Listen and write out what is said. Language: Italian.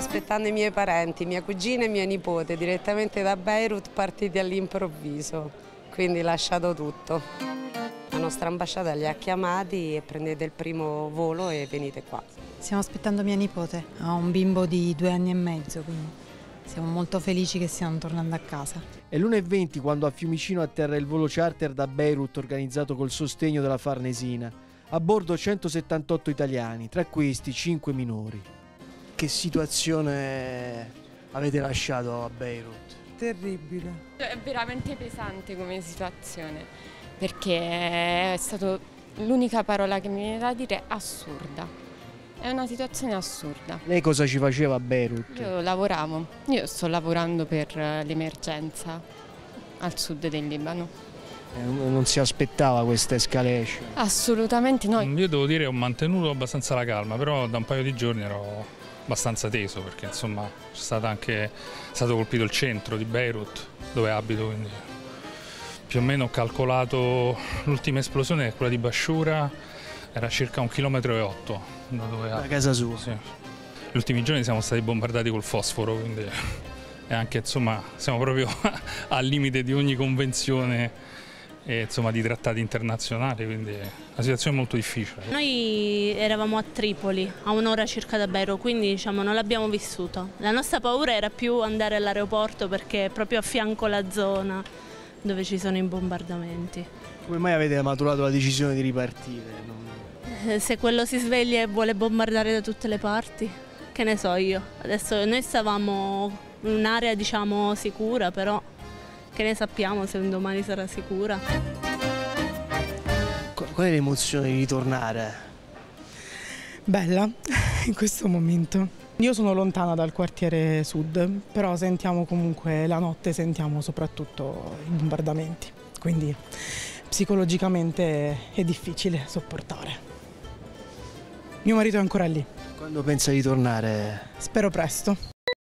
aspettando i miei parenti, mia cugina e mia nipote, direttamente da Beirut, partiti all'improvviso, quindi lasciato tutto. La nostra ambasciata li ha chiamati e prendete il primo volo e venite qua. Stiamo aspettando mia nipote, ha un bimbo di 2 anni e mezzo, quindi siamo molto felici che stiano tornando a casa. È l'1:20 quando a Fiumicino atterra il volo charter da Beirut organizzato col sostegno della Farnesina. A bordo 178 italiani, tra questi 5 minori. Che situazione avete lasciato a Beirut? Terribile. È veramente pesante come situazione, perché è stato l'unica parola che mi viene da dire assurda. È una situazione assurda. Lei cosa ci faceva a Beirut? Io sto lavorando per l'emergenza al sud del Libano. Non si aspettava questa escalation? Assolutamente no. Io devo dire che ho mantenuto abbastanza la calma, però da un paio di giorni ero abbastanza teso perché insomma è stato colpito il centro di Beirut dove abito, quindi più o meno ho calcolato l'ultima esplosione, quella di Bashura, era circa 1,8 km da dove abito. Da casa sua? Sì. Gli ultimi giorni siamo stati bombardati col fosforo, quindi e anche insomma siamo proprio al limite di ogni convenzione e insomma di trattati internazionali, quindi è una situazione molto difficile. Noi eravamo a Tripoli, a un'ora circa da Beirut, quindi diciamo non l'abbiamo vissuto. La nostra paura era più andare all'aeroporto perché è proprio a fianco la zona dove ci sono i bombardamenti. Come mai avete maturato la decisione di ripartire? Se quello si sveglia e vuole bombardare da tutte le parti, che ne so io. Adesso noi stavamo in un'area diciamo sicura, però che ne sappiamo se un domani sarà sicura. Qual è l'emozione di ritornare? Bella in questo momento. Io sono lontana dal quartiere sud, però sentiamo comunque la notte, sentiamo soprattutto i bombardamenti, quindi psicologicamente è difficile sopportare. Mio marito è ancora lì. Quando pensa di tornare? Spero presto.